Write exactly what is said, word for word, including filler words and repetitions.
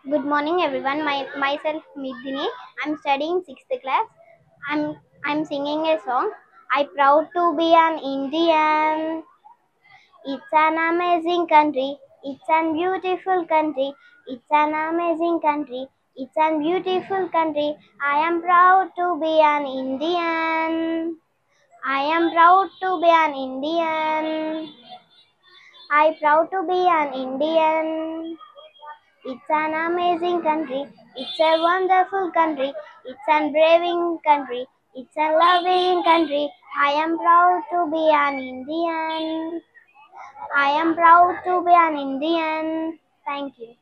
Good morning, everyone. My myself Nandhini. I'm studying sixth class. I'm I'm singing a song. I proud to be an Indian. It's an amazing country. It's an beautiful country. It's an amazing country. It's an beautiful country. I am proud to be an Indian. I am proud to be an Indian. I proud to be an Indian. It's an amazing country. It's a wonderful country. It's a braving country. It's a loving country. I am proud to be an Indian. I am proud to be an Indian. Thank you.